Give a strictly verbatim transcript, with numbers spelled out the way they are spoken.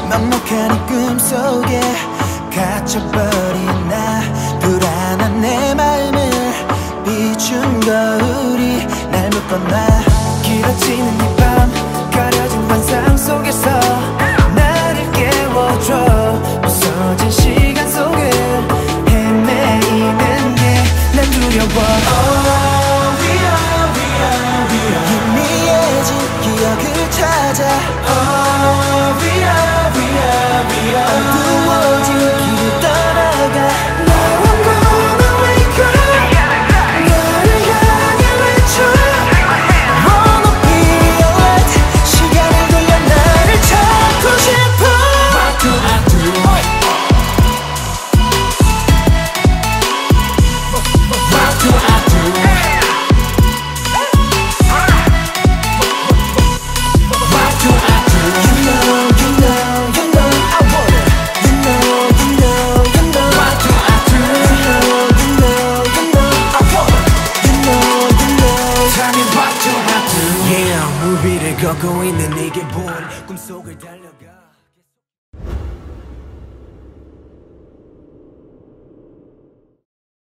먹먹한 이 꿈속에 갇혀버린 나 불안한 내 마음을 비춘 거울이 날 묶어놔 길어지는 이 밤 가려진 환상 속에서 나를 깨워줘 부서진 시간 속을 헤매이는 게 난 두려워 oh, we are, we are, we are. 희미해진 기억을 찾아 oh, we are, we are, we are. 어두워진 길을 따라가 무비를 걷고 있는 이게 본 꿈속을 달려가